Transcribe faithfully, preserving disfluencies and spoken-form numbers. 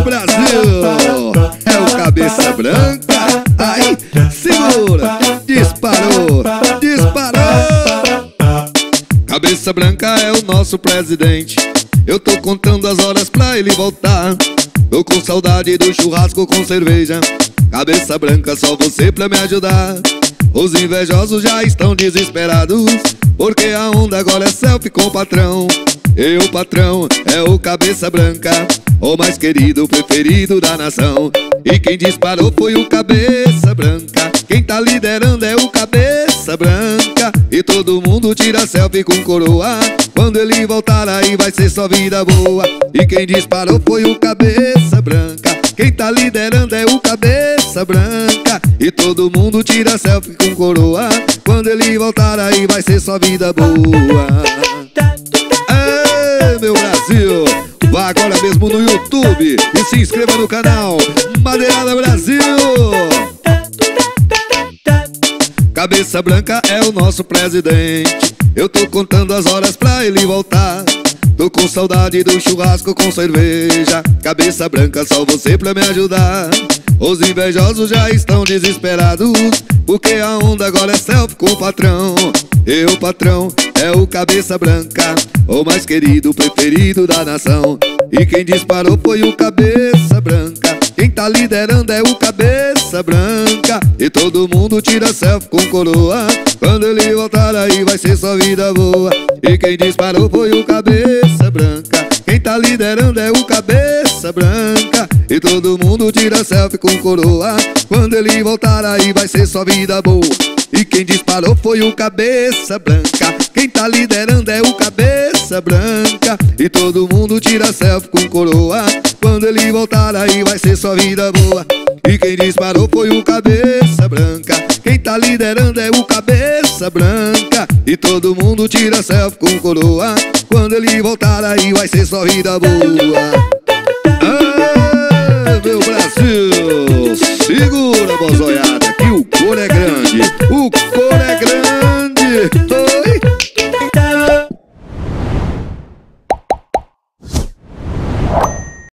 Brasil! É o Cabeça Branca. Aí, segura. Disparou, disparou. Cabeça Branca é o nosso presidente. Eu tô contando as horas pra ele voltar. Tô com saudade do churrasco com cerveja. Cabeça Branca, só você pra me ajudar. Os invejosos já estão desesperados, porque a onda agora é selfie com o patrão. E o patrão é o Cabeça Branca, o mais querido, preferido da nação. E quem disparou foi o Cabeça Branca. Quem tá liderando é o Cabeça Branca. E todo mundo tira selfie com coroa. Quando ele voltar aí vai ser só vida boa. E quem disparou foi o Cabeça Branca. Quem tá liderando é o Cabeça Branca. E todo mundo tira selfie com coroa. Quando ele voltar aí vai ser só vida boa. Ei, meu Brasil! Vá agora mesmo no YouTube e se inscreva no canal Madeirada Brasil. Cabeça Branca é o nosso presidente. Eu tô contando as horas pra ele voltar. Tô com saudade do churrasco com cerveja. Cabeça Branca, só você pra me ajudar. Os invejosos já estão desesperados, porque a onda agora é selfie com o patrão. E o patrão é o Cabeça Branca, o mais querido, preferido da nação. E quem disparou foi o Cabeça Branca. Quem tá liderando é o Cabeça Branca. E todo mundo tira selfie com coroa. Quando ele voltar aí vai ser só vida boa. E quem disparou foi o Cabeça Branca. Quem tá liderando é o Cabeça Branca. E todo mundo tira selfie com coroa. Quando ele voltar aí vai ser só vida boa. E quem disparou foi o Cabeça Branca. Quem tá liderando é o Cabeça Branca. E todo mundo tira selfie com coroa. Quando ele voltar aí vai ser só vida boa. E quem disparou foi o Cabeça Branca. Quem tá liderando é o Cabeça Branca. E todo mundo tira selfie com coroa. Quando ele voltar aí vai ser só vida boa. Ah, meu Brasil! Segura, bozoiada, que o couro é grande. O couro